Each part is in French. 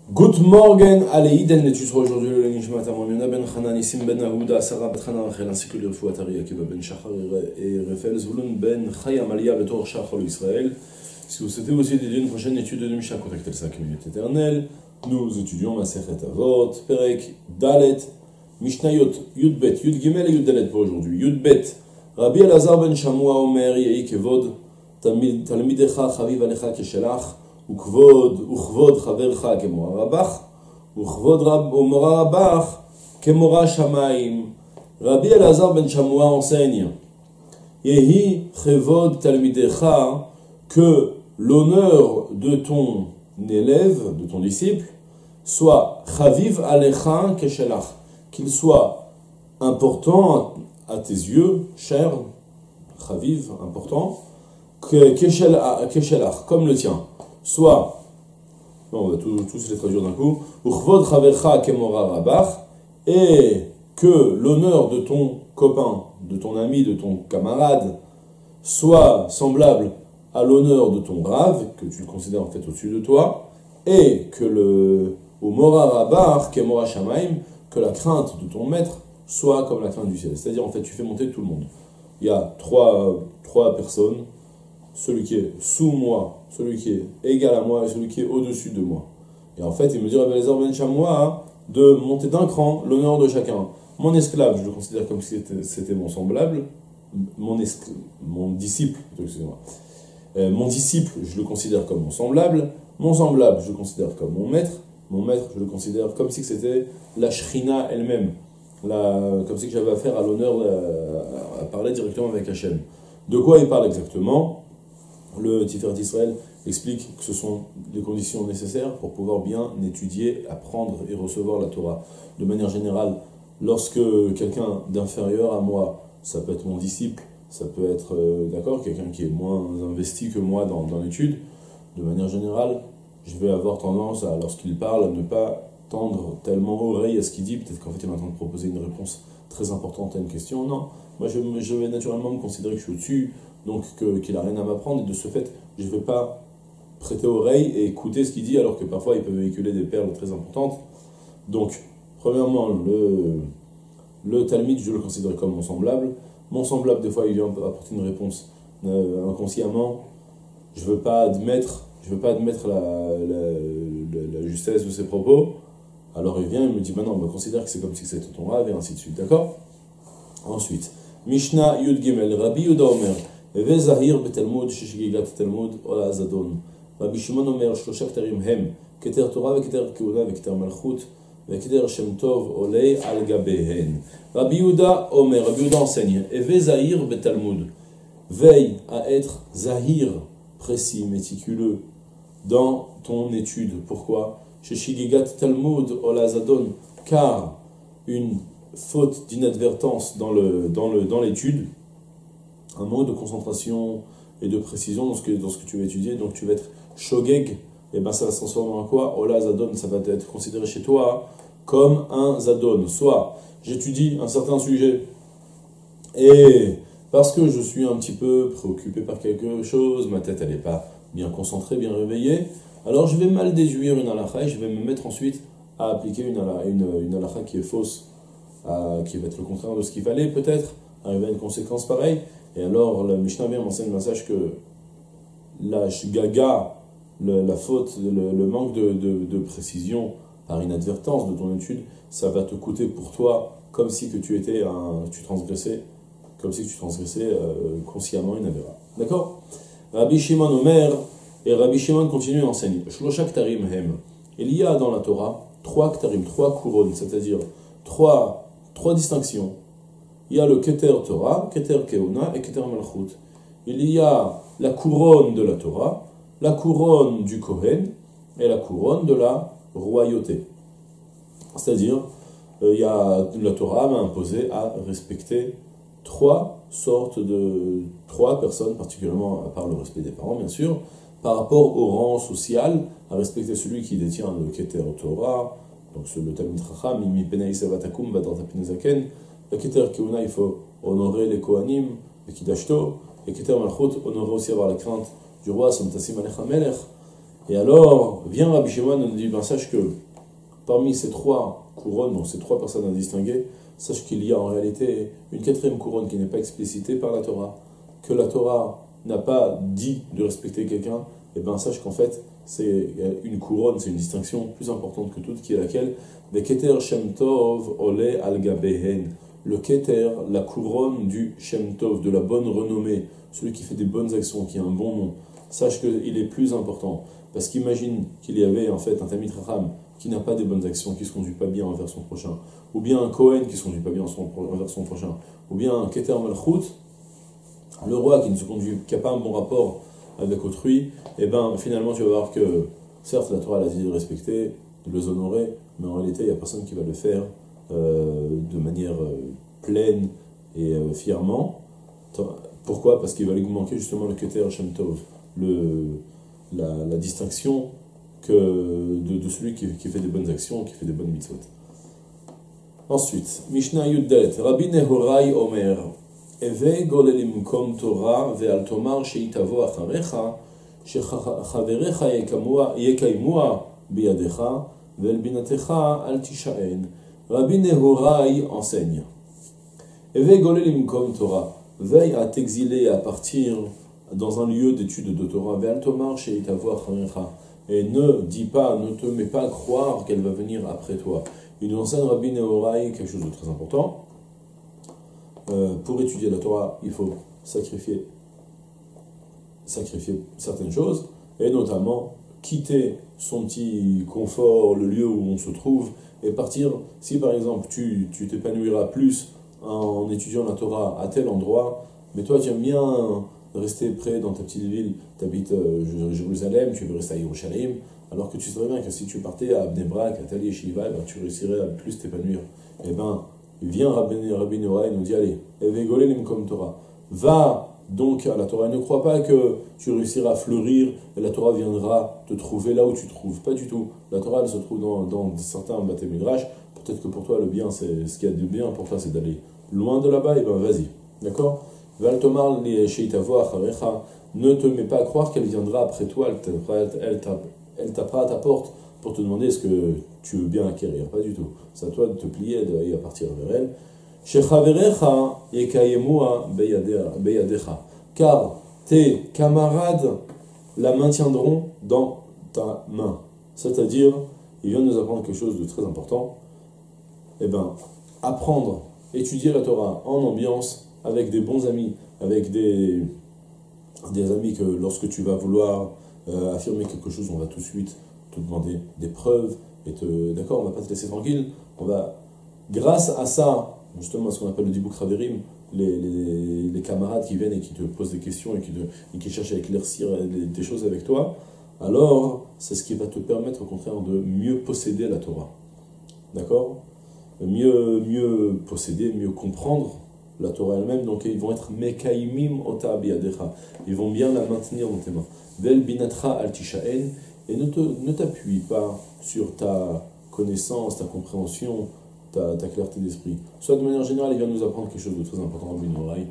Good morning, allez, l'étude sera aujourd'hui le Nishmat Amon ben Hanan, Isim ben Aouda, Sarah ben Hanan Rachel, ainsi que le Fouatari, Akiva ben Shachar et Raphaël Zvulun ben Chayam Aliyah Betor Shachar Israël. Si vous souhaitez aussi étudier une prochaine étude de Mishnah, contactez le 5 minutes éternelles. Nous étudions Masechet Avot, Perek, Dalet, Mishnayot, Yudbet, Yud Gimel et Yud Dalet pour aujourd'hui. Yudbet, Rabbi Elazar ben Shamua Omer, Yehi Kevod, Talmidecha Chaviv Alecha Keshelach, וכבוד חברך כמורה רבך, וכבוד מורה רבך כמורה שמיים. רבי אלעזר בן שמוע enseigne, יהי כבוד תלמידך, que l'honneur de ton élève, de ton disciple, soit chaviv alecha keshelach, qu'il soit important à tes yeux, cher, chaviv, important, keshelach, comme le tien. Soit, on va tous les traduire d'un coup, Uchvod chavercha kemora rabach, et que l'honneur de ton copain, de ton ami, de ton camarade, soit semblable à l'honneur de ton rave, que tu le considères en fait au-dessus de toi, et que le mora rabach kemora shamaim, que la crainte de ton maître soit comme la crainte du ciel. C'est-à-dire en fait tu fais monter tout le monde. Il y a trois personnes, celui qui est sous moi, celui qui est égal à moi et celui qui est au-dessus de moi. Et en fait, il me dit Rabbi Elazar ben Shamua de monter d'un cran l'honneur de chacun. Mon esclave, je le considère comme si c'était mon semblable. Mon disciple, excusez-moi. Mon disciple, je le considère comme mon semblable. Mon semblable, je le considère comme mon maître. Mon maître, je le considère comme si c'était la Shrina elle-même. Comme si j'avais affaire à l'honneur à parler directement avec Hachem. De quoi il parle exactement ? Le Tiferet Israël explique que ce sont les conditions nécessaires pour pouvoir bien étudier, apprendre et recevoir la Torah. De manière générale, lorsque quelqu'un d'inférieur à moi, ça peut être mon disciple, ça peut être quelqu'un qui est moins investi que moi dans l'étude, de manière générale, je vais avoir tendance à, lorsqu'il parle, à ne pas tendre tellement oreille à ce qu'il dit. Peut-être qu'en fait il est en train de proposer une réponse très importante à une question. Non, moi je vais naturellement me considérer que je suis au-dessus, donc qu'il n'a rien à m'apprendre, et de ce fait, je ne vais pas prêter oreille et écouter ce qu'il dit, alors que parfois il peut véhiculer des perles très importantes. Donc, premièrement, le Talmud, je le considère comme mon semblable. Mon semblable, des fois, il vient apporter une réponse inconsciemment. Je ne veux pas admettre la justesse de ses propos. Alors il vient, il me dit, maintenant, on me considère que c'est comme si c'était ton rave, et ainsi de suite, d'accord ? Ensuite, Mishnah Yud Gimel, Rabbi Yuda Omer, הווה זהיר בתלמוד ששגיגת התלמוד או הזדון. רבי שמעון אומר שלושה כתרים הם כתר תורה וכתר כהונה וכתר מלכות וכתר שם טוב עולה על גביהן. רבי יהודה אומר, רבי יהודה enseigne, הווה זהיר בתלמוד. Veille à être zahir, précis, méticuleux dans ton étude. Pourquoi? ששגיגת תלמוד או הזדון, car une faute d'inadvertance dans l'étude, un manque de concentration et de précision dans ce que tu vas étudier, donc tu vas être shogeg, et bien ça va se transformer en quoi? Ola zadon, ça va être considéré chez toi comme un zadon. Soit j'étudie un certain sujet, et parce que je suis un petit peu préoccupé par quelque chose, ma tête elle n'est pas bien concentrée, bien réveillée, alors je vais mal déduire une halakha et je vais me mettre ensuite à appliquer une halakha qui est fausse, qui va être le contraire de ce qu'il fallait peut-être, arriver à une conséquence pareille. Et alors, le Mishnah vient m'enseigne le message que la shgaga, la faute, le manque de précision par inadvertance de ton étude, ça va te coûter pour toi comme si que tu transgressais consciemment une avéra. D'accord? Rabbi Shimon Omer, et Rabbi Shimon continue et enseigne. Shlosha ktarim hem. Il y a dans la Torah 3 ktarim, 3 couronnes, c'est-à-dire 3 distinctions. Il y a le Keter Torah, Keter Keuna et Keter Malchut. Il y a la couronne de la Torah, la couronne du Kohen et la couronne de la royauté. C'est-à-dire, la Torah m'a imposé à respecter 3 personnes, particulièrement à part le respect des parents, bien sûr, par rapport au rang social, à respecter celui qui détient le Keter Torah, donc le Talmid Chacham, Mimi Penei Savatakum, Vadar Tapin Zaken. Le Keter Keuna, il faut honorer les Kohanim, le Kidashto. Et Keter Malchut, honorer aussi avoir la crainte du roi, Som Tassim Alech HaMelech. Et alors, vient Rabbi Shimon et nous dit, ben sache que parmi ces trois couronnes, donc ces trois personnes indistinguées, sache qu'il y a en réalité une quatrième couronne qui n'est pas explicitée par la Torah, que la Torah n'a pas dit de respecter quelqu'un, et ben sache qu'en fait, c'est une couronne, c'est une distinction plus importante que toute, qui est laquelle? Le Keter Shem Tov Ole Al Gabehen. Le Keter, la couronne du Shem Tov, de la bonne renommée, celui qui fait des bonnes actions, qui a un bon nom. Sache qu'il est plus important. Parce qu'imagine qu'il y avait en fait un Talmid Chacham qui n'a pas des bonnes actions, qui ne se conduit pas bien envers son prochain, ou bien un Kohen qui ne se conduit pas bien envers son prochain, ou bien un Keter Malchut, le roi qui n'a pas un bon rapport avec autrui, et ben finalement tu vas voir que certes la Torah a dit de respecter, de les honorer, mais en réalité il n'y a personne qui va le faire de manière pleine et fièrement. Pourquoi? Parce qu'il va lui manquer justement le Keter Shem Tov, la distinction de celui qui fait des bonnes actions, qui fait des bonnes mitzvot. Ensuite, Mishnah Yuddalet, Rabbi Nehorai Omer, Eve golelim kom Torah ve'al tomar sheitavo acharecha, shechaverecha yekaimua biyadecha, ve'el binatecha al tishaen. Rabbi Nehorai enseigne, Eve golelim kom Torah, veille à t'exiler, à partir dans un lieu d'étude de Torah, ve'al tomar sheitavo acharecha, et ne dis pas, ne te mets pas à croire qu'elle va venir après toi. Il nous enseigne Rabbi Nehorai quelque chose de très important. Pour étudier la Torah, il faut sacrifier certaines choses, et notamment quitter son petit confort, le lieu où on se trouve, et partir. Si par exemple tu t'épanouiras plus en étudiant la Torah à tel endroit, mais toi tu aimes bien rester près dans ta petite ville, tu habites Jérusalem, tu veux rester à Yerushalayim, alors que tu sais très bien que si tu partais à Bnei Brak, à Tel Yeshiva, ben, tu réussirais à plus t'épanouir. Et ben, il vient Rabbi Nehorai et nous dit, allez, Evegolelim comme Torah, va donc à la Torah, et ne crois pas que tu réussiras à fleurir et la Torah viendra te trouver là où tu te trouves, pas du tout. La Torah, elle se trouve dans certains Bate Midrash, peut-être que pour toi, le bien, c'est ce qu'il y a de bien pour toi, c'est d'aller loin de là-bas, et ben vas-y, d'accord? Val Tomar li sheitavo acharecha, ne te mets pas à croire qu'elle viendra après toi, elle tapera à ta porte pour te demander est-ce que tu veux bien acquérir, pas du tout. C'est à toi de te plier et à partir vers elle. Shechaverecha yekayemua beyadecha, car tes camarades la maintiendront dans ta main. C'est-à-dire, il vient de nous apprendre quelque chose de très important. Eh bien, apprendre, étudier la Torah en ambiance, avec des bons amis, avec des amis que lorsque tu vas vouloir affirmer quelque chose, on va tout de suite te demander des preuves, d'accord, on va pas te laisser tranquille, on va, grâce à ça, justement ce qu'on appelle le Dibuk Raverim, les camarades qui viennent et qui te posent des questions et qui cherchent à éclaircir des choses avec toi, alors c'est ce qui va te permettre au contraire de mieux posséder la Torah, d'accord, mieux posséder, mieux comprendre la Torah elle-même, donc ils vont être mekaimim ota biyadecha, ils vont bien la maintenir dans tes mains. Vel binatra al tishaen, et ne t'appuie pas sur ta connaissance, ta compréhension, ta clarté d'esprit. Soit de manière générale, il vient nous apprendre quelque chose de très important, Rabbi Nehorai.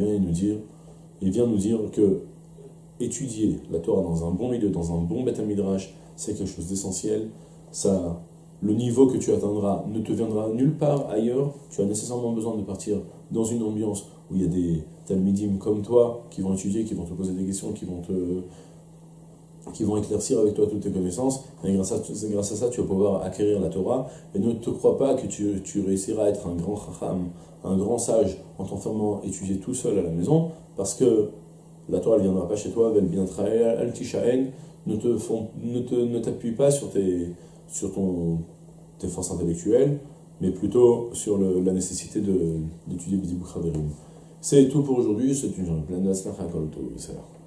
Il vient nous dire que étudier la Torah dans un bon milieu, dans un bon Beth Midrash, c'est quelque chose d'essentiel. Le niveau que tu atteindras ne te viendra nulle part ailleurs. Tu as nécessairement besoin de partir dans une ambiance où il y a des talmidim comme toi qui vont étudier, qui vont te poser des questions, qui vont éclaircir avec toi toutes tes connaissances. Et grâce à ça, tu vas pouvoir acquérir la Torah. Et ne te crois pas que tu réussiras à être un grand chacham, un grand sage, en t'enfermant étudier tout seul à la maison, parce que la Torah ne viendra pas chez toi. Vel binatra al tishaen, ne t'appuie pas sur tes forces intellectuelles, mais plutôt sur la nécessité d'étudier Bidibuk Raverim. C'est tout pour aujourd'hui, c'est une journée pleine de la